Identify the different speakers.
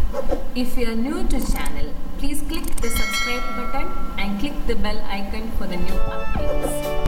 Speaker 1: If you are new to channel, please click the subscribe button and click the bell icon for the new updates.